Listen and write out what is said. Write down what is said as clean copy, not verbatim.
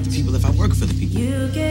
the people if I work for the people. You get